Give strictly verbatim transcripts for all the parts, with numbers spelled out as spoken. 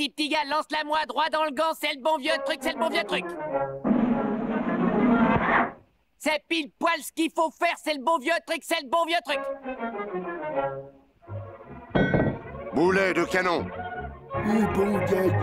Vas-y, petit gars, lance-la moi droit dans le gant, c'est le bon vieux truc, c'est le bon vieux truc. C'est pile poil ce qu'il faut faire, c'est le bon vieux truc, c'est le bon vieux truc. Boulet de canon. Le bon gars.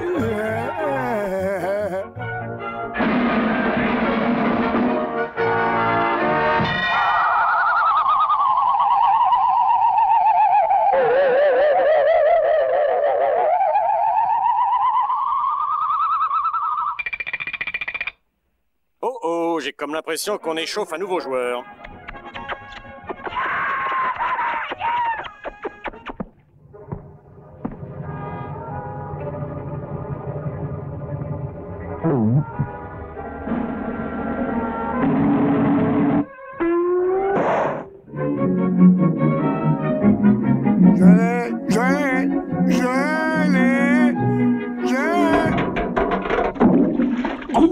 Oh oh, j'ai comme l'impression qu'on échauffe un nouveau joueur. Je, je, je,